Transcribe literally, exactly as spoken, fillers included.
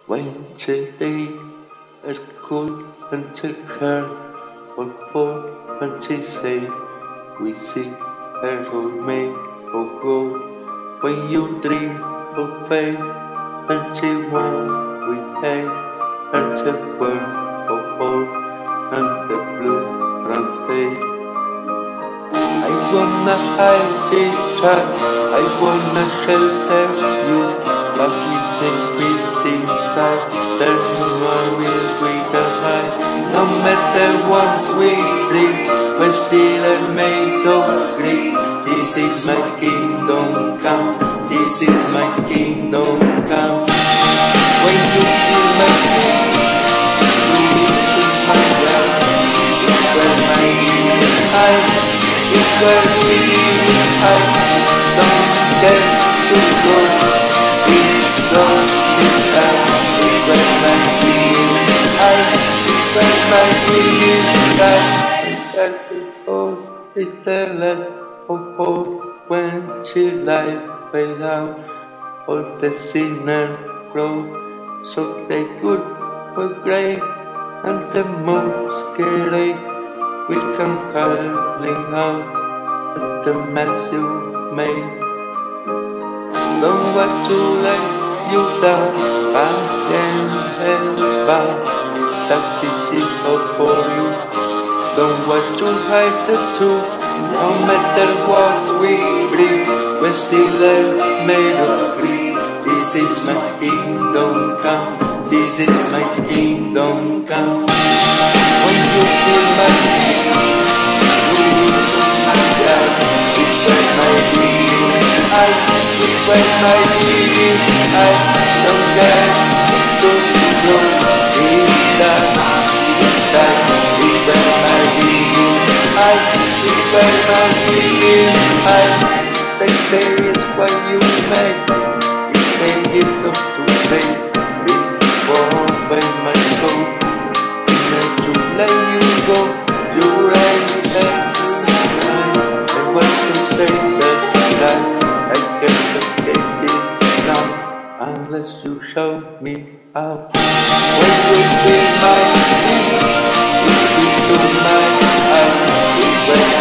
When today is cool and to care, what for and to say, we see as old made of gold. When you dream of faith and to one we hate, and to burn of old and the blue brown state. I wanna hide this track, I wanna shelter you, but we think we stay inside. There's no one will we can hide. No matter what we dream, we're still are made of greed. This is my kingdom come, this is my kingdom come. When you feel my pain, you feel my love. Where my dreams hide, it's where we hide. Don't get too close, it's gone inside. It's where my dreams hide, it's where my dreams hide. That is all, it's the life of hope when she life fades out. All the sinners grow, so they good were great, and the most scary we come calling out as the mess you made. Don't wait too late, you down, I can help out. That is it all for you. Don't wait too high to two. No matter what we bring, we're still made of greed. This is my kingdom come, this is my kingdom come. When you feel my pain, you feel my love. It's where my dreams hide, it's where my dreams hide. Don't get too close, it's that, it's that. It's where my dreams hide, it's where my dreams hide. They say it's what you make, you say it's up to fate. Before by my soul, and to let you go, you right and and what to say that I can't escape it now unless you show me out. When you feel my dreams, you feel my eyes.